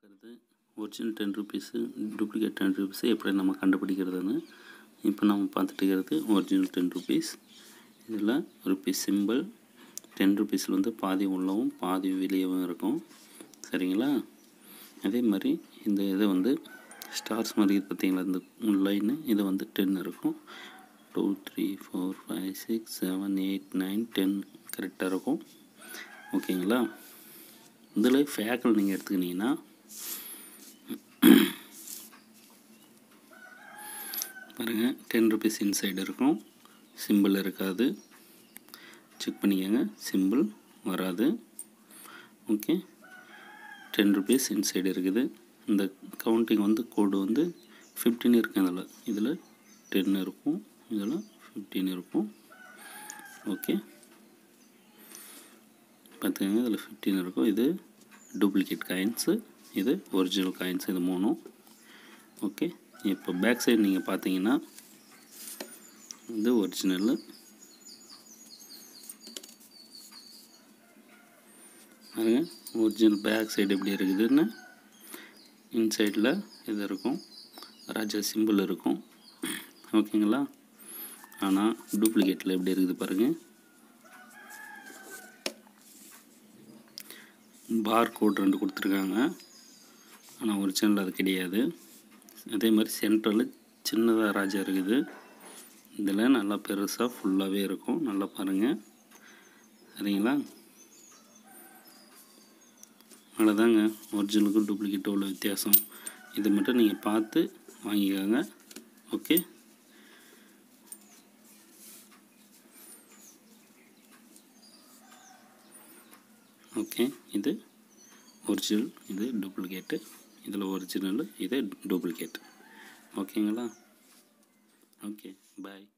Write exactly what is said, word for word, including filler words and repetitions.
பார்க்குறது original ten rupees duplicate ten rupees எப்படி நம்ம கண்டுபிடிக்கிறதுன்னு இப்போ நம்ம பார்த்துட்டு இருக்கிறது ஒரிஜினல் டென் ருபீஸ். இதில் ருபீஸ் சிம்பிள் டென் ருபீஸில் வந்து பாதி உள்ளவும் பாதி வெளியவும் இருக்கும். சரிங்களா? அதே மாதிரி இந்த இதை வந்து ஸ்டார்ஸ் மாதிரி பார்த்தீங்களா, இந்த லைனு இது வந்து டென் இருக்கும். Two three four five six seven eight nine ten கரெக்டாக இருக்கும். ஓகேங்களா? இதில் ஃபேக்கில் நீங்கள் எடுத்துக்கிட்டிங்கன்னா பாருங்கள், டென் ருபீஸ் இன்சைடு இருக்கும், சிம்பிள் இருக்காது. செக் பண்ணிக்கோங்க, சிம்பிள் வராது. ஓகே, டென் ருபீஸ் இன்சைடு இருக்குது. இந்த கவுண்டிங் வந்து கோடு வந்து ஃபிஃப்டின் இருக்குது. அதில் இதில் டென் இருக்கும், இதில் ஃபிஃப்டின் இருக்கும். ஓகே, பார்த்துக்கோங்க, இதில் ஃபிஃப்டின் இருக்கும். இது டூப்ளிகேட் காயின்ஸு, இது ஒரிஜினல் காயின்ஸ், இது மூணும். ஓகே, இப்போ பேக் சைடு நீங்கள் பார்த்தீங்கன்னா இது ஒரிஜினல், பாருங்க ஒரிஜினல் பேக் சைடு எப்படி இருக்குதுன்னு. இன்சைடில் இது இருக்கும், ராஜா சிம்பிள் இருக்கும். ஓகேங்களா? ஆனால் டூப்ளிகேட்டில் எப்படி இருக்குது பாருங்கள், பார் கோட் ரெண்டு கொடுத்துருக்காங்க. ஆனால் ஒரிஜினல் அது கிடையாது. அதே மாதிரி சென்ட்ரலில் சின்னதாக ராஜா இருக்குது. இதில் நல்லா பெருசாக ஃபுல்லாகவே இருக்கும். நல்லா பாருங்கள். சரிங்களா? அவ்வளோதாங்க, ஒரிஜினலுக்கும் டூப்ளிகேட்டும் உள்ள வித்தியாசம். இது மட்டும் நீங்கள் பார்த்து வாங்கிக்கோங்க. ஓகே, ஓகே, இது ஒரிஜினல், இது டூப்ளிகேட்டு. இதில் ஒரிஜினல், இது டூப்ளிகேட். ஓகேங்களா? ஓகே, பாய்.